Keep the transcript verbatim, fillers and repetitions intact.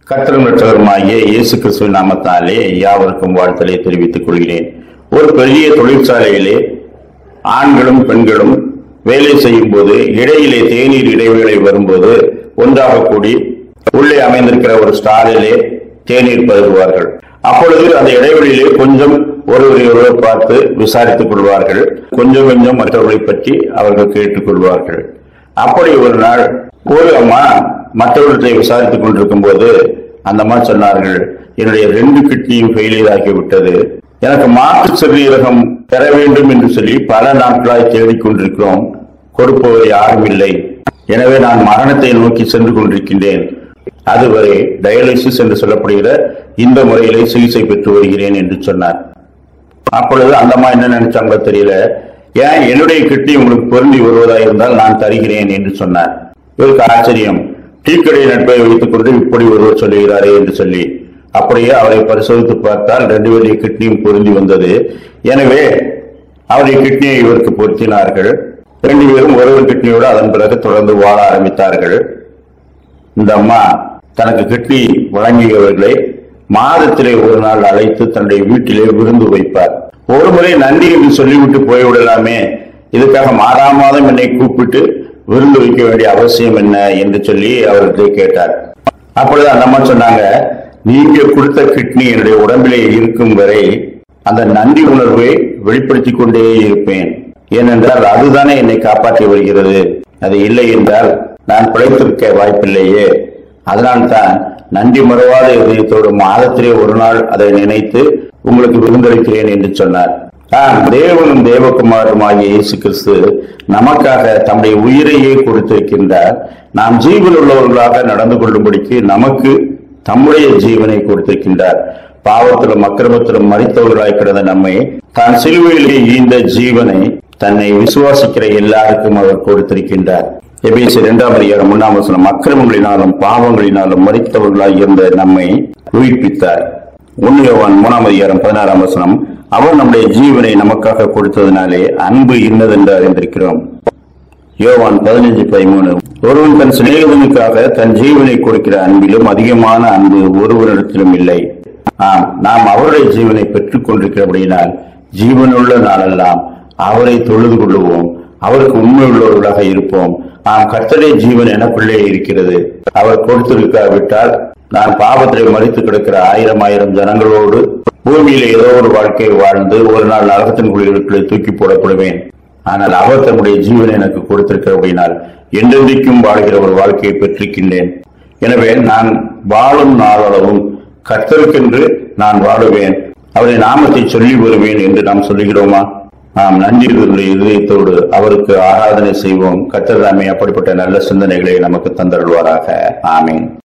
கர்த்தரும் இரட்சகருமாகிய இயேசு கிறிஸ்துவின் நாமத்தாலே யாவருக்கும் வாழ்த்தலை தெரிவித்துக் கொள்கிறேன். ஒரு பெரிய தொழிற்சாலையிலே ஆண்களும் பெண்களும் வேலை செய்யும் போது இடையிலே தேநீர் இடைவேளை வரும்போது ஒன்றாக கூடி உள்ளே அமைந்திருக்கிற ஒரு ஸ்டாலிலே தேநீர் பருகுவார்கள். அப்பொழுது அந்த இடைவெளியிலே கொஞ்சம் ஒருவரை ஒருவர் பார்த்து விசாரித்துக் கொள்வார்கள். கொஞ்சம் கொஞ்சம் மற்றவர்களை பற்றி அவர்கள் கேட்டுக் கொள்வார்கள். அப்படி ஒரு நாள் ஒரு அம்மா மற்றவர்களை விசாரித்துக் கொண்டிருக்கும் போது அந்த அம்மா சொன்னார்கள், என்னுடைய ரெண்டு கிட்னியும் ஃபெயிலியர் ஆகிவிட்டது, எனக்கு மாற்று சிறுநீரகம் பெற வேண்டும் என்று சொல்லி பல நாட்களாய் தேடிக்கொண்டிருக்கிறோம், கொடுப்பவர் யாரும் இல்லை, எனவே நான் மரணத்தை நோக்கி சென்று கொண்டிருக்கின்றேன், அதுவரை டயாலிசிஸ் என்று சொல்லப்படுகிற இந்த முறையிலே சிகிச்சை பெற்று வருகிறேன் என்று சொன்னார். அப்பொழுது அந்த அம்மா என்ன நினைச்சாங்க தெரியல, ஏன் என்னுடைய கிட்னி உங்களுக்கு பொருந்தி வருவதாக இருந்தால் நான் தருகிறேன் என்று சொன்னார். இவருக்கு ஆச்சரியம், டீ கடை நட்பை வைத்துக் கொண்டு இப்படி ஒருவர் சொல்லுகிறாரே என்று சொல்லி அப்படியே அவரை பரிசோதித்து பார்த்தால் ரெண்டு பேருடைய கிட்னியும் பொருந்தி வந்தது. எனவே அவருடைய கிட்னியை இவருக்கு பொருத்தினார்கள். ரெண்டு பேரும் ஒருவர் கிட்னியோடு அதன் பிறகு தொடர்ந்து வாழ ஆரம்பித்தார்கள். இந்த அம்மா தனக்கு கிட்னி வழங்கியவர்களை மாதத்திலே ஒரு நாள் அழைத்து தன்னுடைய வீட்டிலே விருந்து வைப்பார். ஒரு முறை நன்றி என்று சொல்லிவிட்டு போய்விடலாமே, இதுக்காக மாதா மாதம் என்னை கூப்பிட்டு விருந்து வைக்க வேண்டிய அவசியம் என்ன என்று சொல்லி அவர்களை கேட்டார். அப்பொழுது அந்த அம்மா சொன்னாங்க, நீங்க கொடுத்த கிட்னி என்னுடைய உடம்பிலே இருக்கும் வரை அந்த நன்றி உணர்வை வெளிப்படுத்திக் கொண்டே இருப்பேன், ஏனென்றால் அதுதானே என்னை காப்பாற்றி வருகிறது, அது இல்லை என்றால் நான் பிழைத்திருக்க வாய்ப்பில்லையே, அதனால்தான் நன்றி மறவாத இதயத்தோடு மாதத்திலே ஒரு நாள் அதை நினைத்து உங்களுக்கு விருந்தளிக்கிறேன் என்று சொன்னார். ஆம், தேவனும் தேவகுமாரனுமாகிய இயேசு கிறிஸ்து நமக்காக தம்முடைய உயிரையே கொடுத்திருக்கின்றார். நாம் ஜீவன் உள்ளவர்களாக நடந்து கொள்ளும்படிக்கு நமக்கு தம்முடைய ஜீவனை கொடுத்திருக்கின்றார். பாவத்திலும் அக்கிரமத்திலும் மரித்தவர்களாய் கிடந்த நம்மை தான் சிலுவையிலே ஈந்த ஜீவனை தன்னை விசுவாசிக்கிற எல்லாருக்கும் அவர் கொடுத்திருக்கின்றார். எபேசியர் இரண்டாம் அதிகாரம் மூன்றாம் வசனம், அக்கிரமங்களினாலும் பாவங்களினாலும் மரித்தவர்களாய் இருந்த நம்மை உயிர்ப்பித்தார். ஒன்று யோவான் மூணாம் அதிகாரம் பதினாறாம் வசனம், அவர் நம்முடைய ஜீவனை நமக்காக கொடுத்ததினாலே அன்பு இன்னதென்று அறிந்திருக்கிறோம். யோவான் பதினைஞ்சு பதிமூணு, ஒருவன் தன் சிநேகிதனுக்காக தன் ஜீவனை கொடுக்கிற அன்பிலும் அதிகமான அன்பு ஒருவரிடத்திலும் இல்லை. ஆம், நாம் அவருடைய ஜீவனை பெற்றுக் கொண்டிருக்கிறபடியினால் ஜீவனுள்ள நாளெல்லாம் அவரை தொழுது கொள்ளுவோம், அவருக்கு உண்மை உள்ளவர்களாக இருப்போம். ஆம், கர்த்தருடைய ஜீவன் எனக்குள்ளே இருக்கிறது. அவர் கொடுத்திருக்காவிட்டால் நான் பாவத்திலே மரித்து கிடக்கிற ஆயிரம் ஆயிரம் ஜனங்களோடு பூமியில ஏதோ ஒரு வாழ்க்கையை வாழ்ந்து ஒரு நாள் நரகத்தின் குழிகளுக்குள்ளே தூக்கி போடப்படுவேன். ஆனால் அவர் தன்னுடைய ஜீவனை எனக்கு கொடுத்திருக்கிறபடினால் என்றென்றைக்கும் வாழ்கிற ஒரு வாழ்க்கையை பெற்றிருக்கின்றேன். எனவே நான் வாழும் நாளளவும் கர்த்தருக்கென்று நான் வாழுவேன், அவருடைய நாமத்தை சொல்லி வருவேன் என்று நாம் சொல்லுகிறோமா? நாம் நன்றியுள்ள இதயத்தோடு அவருக்கு ஆராதனை செய்வோம். கர்த்தர் தாமே அப்படிப்பட்ட நல்ல சிந்தனைகளை நமக்கு தந்தருள்வாராக. ஆமீன்.